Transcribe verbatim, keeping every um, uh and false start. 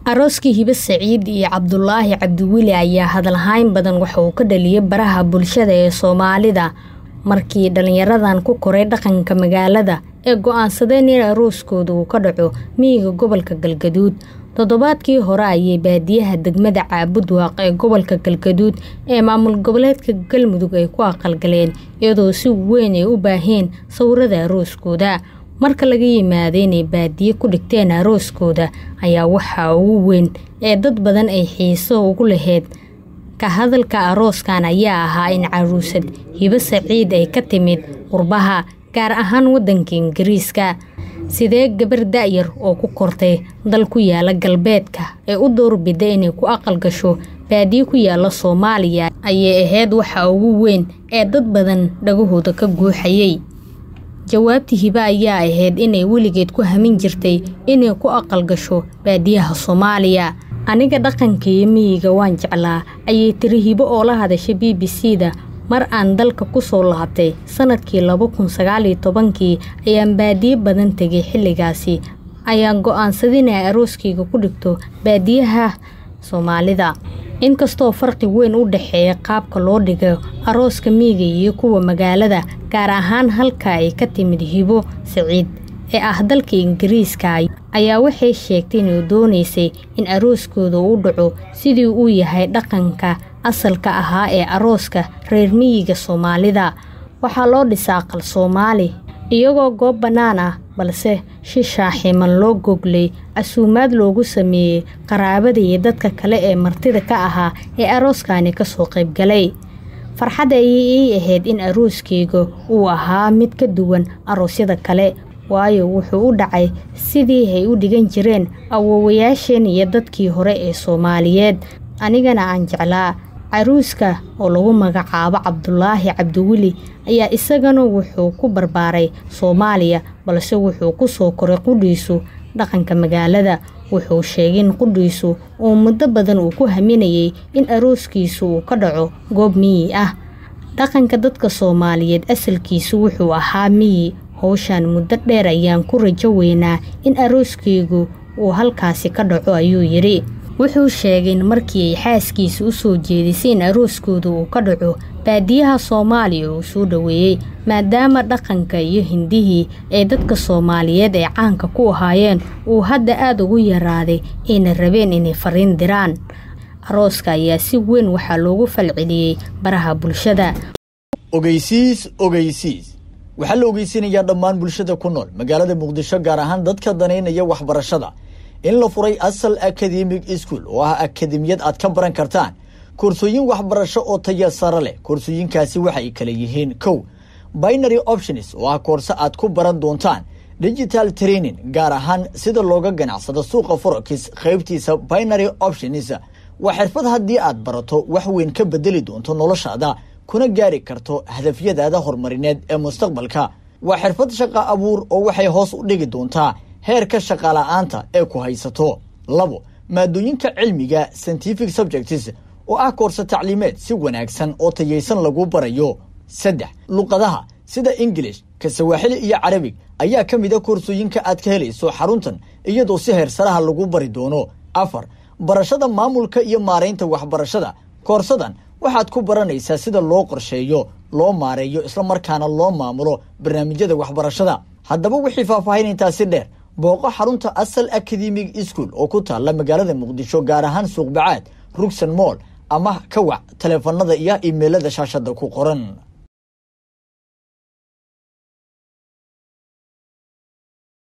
arooskii Hibe Saciid iyo Cabdullaahi Cabdiweli ayaa hadalhayn badan waxa uu ka dhaliyay baraha bulshada ee Soomaalida markii dhalinyaradan ku koray dhaqanka magaalada ee go'aansadeen in arooskoodu uu ka dhaco miyiga gobolka Galgaduud. Toddobaadkii hore ayay baadiyaha degmada Caabudwaaq ee gobolka Galgaduud ee maamul goboleedka Galmudug ay ku aqalgaleen iyadoo si weyn ay u baaheen sawirada arooskooda. Marka laga yimaado inay baadiye ku dhigteen arooskooda ayaa waxa ugu weyn ee dad badan ay xiiso ugu lahayd ka hadalka arooskan ayaa ahaa in caruusad Hibe Saciid ay ka timid qurbaha gaar ahaan wadanka Ingiriiska. Sidee gabar da'yar oo ku kortay dal ku yaala galbeedka ee u doorbiday inay ku aqal gasho baadiye ku yaala Soomaaliya ayay ahayd waxa ugu weyn ee dad badan dhagahooda ka guuxayay. Jawaabtii Hibe ayaa ahayd inay weligeed ku hamin jirtay inay ku aqal gasho baadiyaha Soomaaliya. Aniga dhaqankii miyiga waan jeclaa ayay tiri Hibe oo la hadashay B B C-da mar aan dalka ku soo laabtay sanadkii laba kun sagaal iyo toban-kii ayaan baadiye badan tagay. Xilligaasi ayaan go'aansaday inay arooskayga ku dhigto baadiyaha Soomaalida. Inkastoo farqi weyn u dhaxeeya qaabka loo dhigo arooska miyiga iyo kuwa magaalada gaar ahaan halka ay ka timid Hibe Saciid ee ah dalka Ingiriiska ayaa waxay sheegtay inay doonaysay in arooskooda uu dhaco sidii uu yahay dhaqanka asalka ahaa ee arooska reer miyiga Soomaalida. Waxaa loo dhisaa aqal Soomaali iyagoo goob banaan ah balse si shaaximan loo goglay casuumaad loogu sameeyay qaraabada iyo dadka kale ee martida ka ahaa ee arooskani ka soo qayb galay. Farxad ayay ahayd in arooskayga uu ahaa mid ka duwan aroosyada kale waayo wuxuu u dhacay sidii ay u dhigan jireen awoowayaasheen iyo dadkii hore ee Soomaaliyeed. Anigana aan jeclaa caruuska oo lagu magacaabo Cabdullaahi Cabdiweli ayaa isagana wuxuu ku barbaaray Soomaaliya balse wuxuu ku soo koray qudhiisu dhaqanka magaalada. Wuxuu sheegay in qudhiisu uu muddo badan uu ku haminayay in arooskiisu uu ka dhaco goob miyi ah. Dhaqanka dadka Soomaaliyeed asalkiisu wuxuu ahaa miyi. Hawshan muddo dheer ayaan ku rajo weynaa in arooskaygu uu halkaasi ka dhaco ayuu yiri. Wuxuu sheegay in markii ay xaaskiisa u soo jeedisay in arooskooda uu ka dhaco baadiyaha Soomaaliya uu soo dhaweeyay maadaama dhaqanka iyo hindihii ee dadka Soomaaliyeed ay caanka ku ahaayeen uu hadda aad ugu yaraaday inay rabeen inay fariin diraan. Arooska ayaa si weyn waxa loogu falceliyay baraha bulshada. Ogeysiis ogeysiis waxa la ogeysiinayaa dhammaan bulshada ku nool magaalada Muqdisho gaar ahaan dadka daneynaya waxbarashada in la furay Asal Academic School oo ah akademiyad aad ka baran kartaan koorsooyin waxbarasho oo tayo sare leh. Koorsooyinkaasi waxay kala yihiin kow Binary Options oo ah koorso aad ku baran doontaan Digital Training gaar ahaan sida looga ganacsado suuqa Forex qaybtiisa Binary Options waa xirfad haddii aad barato wax weyn ka bedeli doonto noloshaada kuna gaari karto hadafyadaada horumarineed ee mustaqbalka. Waa xirfad shaqo abuur oo waxay hoos u dhigi doontaa heerka shaqo la'aanta ee ku haysato. labo maadooyinka cilmiga Scientific Subjects oo ah koorso tacliimeed si wanaagsan oo tayeysan lagu barayo. saddex luqadaha sida English, Kiswahili iyo Arabic ayaa ka mid ah koorsooyinka aad ka helayso xaruntan iyadoo si heer sare lagu bari doono. afar barashada maamulka iyo maareynta waxbarashada. Koorsadan waxaad ku baranaysaa sida loo qorsheeyo, loo maareeyo isla markaana loo maamulo barnaamijyada waxbarashada. Haddaba wixii faahfaahin intaasi dheer booqo xarunta Asal Academic School oo ku taala magaalada Muqdisho gaar ahaan Suuq Bacaad, Rugsan Mall ama ka wac taleefanada iyo emailada shaashada ku qoran.